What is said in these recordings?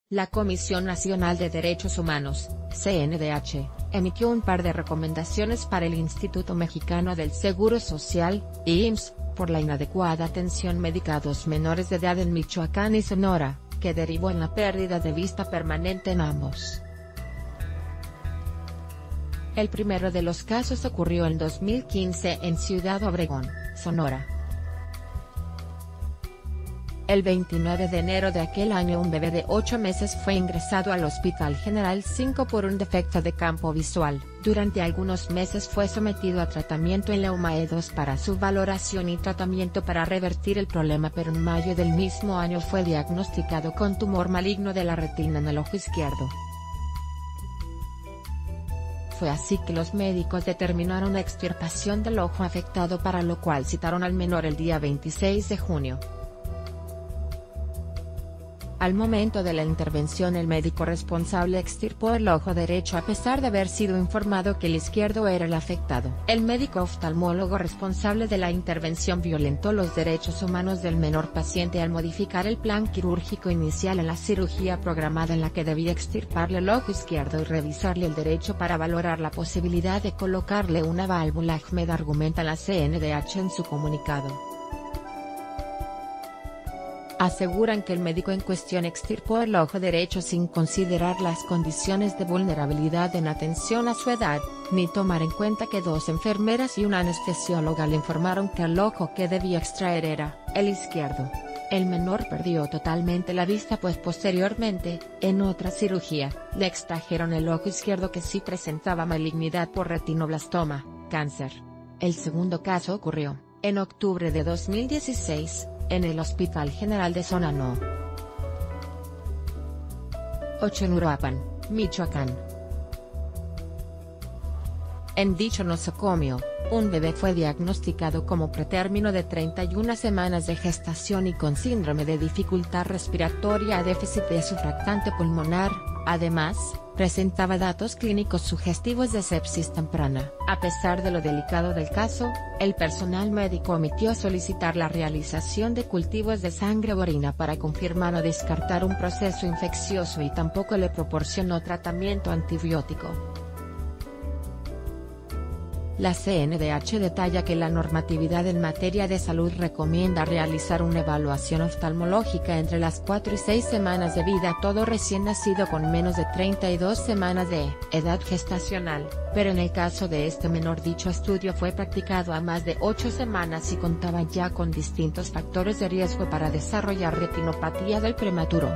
La Comisión Nacional de Derechos Humanos, CNDH, emitió un par de recomendaciones para el Instituto Mexicano del Seguro Social, IMSS, por la inadecuada atención médica a dos menores de edad en Michoacán y Sonora, que derivó en la pérdida de vista permanente en ambos. El primero de los casos ocurrió en 2015 en Ciudad Obregón, Sonora. El 29 de enero de aquel año un bebé de 8 meses fue ingresado al Hospital General 5 por un defecto de campo visual. Durante algunos meses fue sometido a tratamiento en la UMAE-2 para su valoración y tratamiento para revertir el problema, pero en mayo del mismo año fue diagnosticado con tumor maligno de la retina en el ojo izquierdo. Fue así que los médicos determinaron la extirpación del ojo afectado, para lo cual citaron al menor el día 26 de junio. Al momento de la intervención, el médico responsable extirpó el ojo derecho a pesar de haber sido informado que el izquierdo era el afectado. El médico oftalmólogo responsable de la intervención violentó los derechos humanos del menor paciente al modificar el plan quirúrgico inicial en la cirugía programada, en la que debía extirparle el ojo izquierdo y revisarle el derecho para valorar la posibilidad de colocarle una válvula. Ahmed argumenta la CNDH en su comunicado. Aseguran que el médico en cuestión extirpó el ojo derecho sin considerar las condiciones de vulnerabilidad en atención a su edad, ni tomar en cuenta que dos enfermeras y una anestesióloga le informaron que el ojo que debía extraer era el izquierdo. El menor perdió totalmente la vista, pues posteriormente, en otra cirugía, le extrajeron el ojo izquierdo, que sí presentaba malignidad por retinoblastoma, cáncer. El segundo caso ocurrió en octubre de 2016. En el Hospital General de Zona No. 8 en Uruapan, Michoacán. En dicho nosocomio, un bebé fue diagnosticado como pretérmino de 31 semanas de gestación y con síndrome de dificultad respiratoria a déficit de surfactante pulmonar. Además, presentaba datos clínicos sugestivos de sepsis temprana. A pesar de lo delicado del caso, el personal médico omitió solicitar la realización de cultivos de sangre o orina para confirmar o descartar un proceso infeccioso, y tampoco le proporcionó tratamiento antibiótico. La CNDH detalla que la normatividad en materia de salud recomienda realizar una evaluación oftalmológica entre las 4 y 6 semanas de vida a todo recién nacido con menos de 32 semanas de edad gestacional, pero en el caso de este menor dicho estudio fue practicado a más de 8 semanas y contaba ya con distintos factores de riesgo para desarrollar retinopatía del prematuro.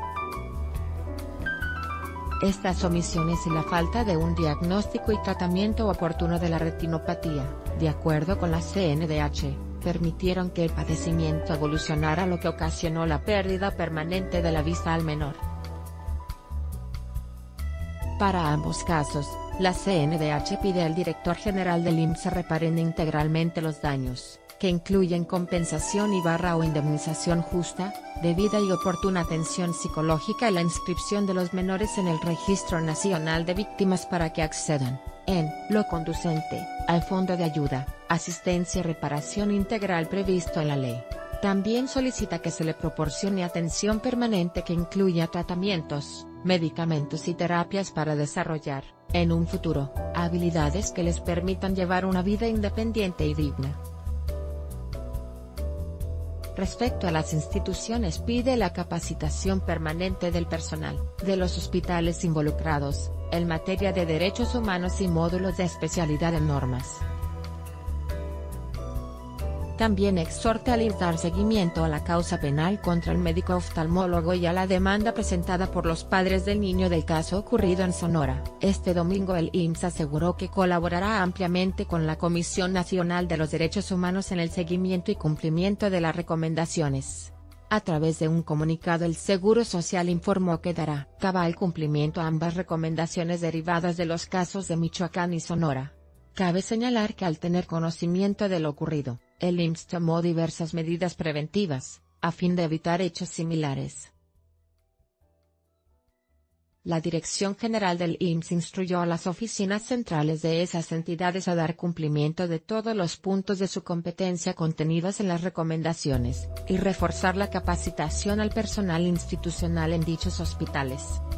Estas omisiones y la falta de un diagnóstico y tratamiento oportuno de la retinopatía, de acuerdo con la CNDH, permitieron que el padecimiento evolucionara, lo que ocasionó la pérdida permanente de la vista al menor. Para ambos casos, la CNDH pide al director general del IMSS reparen integralmente los daños, que incluyen compensación o indemnización justa, debida y oportuna atención psicológica y la inscripción de los menores en el Registro Nacional de Víctimas para que accedan, en lo conducente, al Fondo de Ayuda, Asistencia y Reparación Integral previsto en la ley. También solicita que se le proporcione atención permanente que incluya tratamientos, medicamentos y terapias para desarrollar, en un futuro, habilidades que les permitan llevar una vida independiente y digna. Respecto a las instituciones, pide la capacitación permanente del personal de los hospitales involucrados en materia de derechos humanos y módulos de especialidad en normas. También exhorta al dar seguimiento a la causa penal contra el médico oftalmólogo y a la demanda presentada por los padres del niño del caso ocurrido en Sonora. Este domingo el IMSS aseguró que colaborará ampliamente con la Comisión Nacional de los Derechos Humanos en el seguimiento y cumplimiento de las recomendaciones. A través de un comunicado, el Seguro Social informó que dará cabal cumplimiento a ambas recomendaciones derivadas de los casos de Michoacán y Sonora. Cabe señalar que al tener conocimiento de lo ocurrido, el IMSS tomó diversas medidas preventivas, a fin de evitar hechos similares. La Dirección General del IMSS instruyó a las oficinas centrales de esas entidades a dar cumplimiento de todos los puntos de su competencia contenidos en las recomendaciones, y reforzar la capacitación al personal institucional en dichos hospitales.